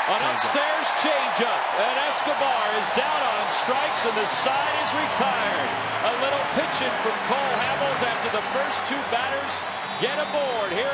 An upstairs changeup, and Escobar is down on strikes, and the side is retired. A little pitching from Hamels after the first two batters get aboard here.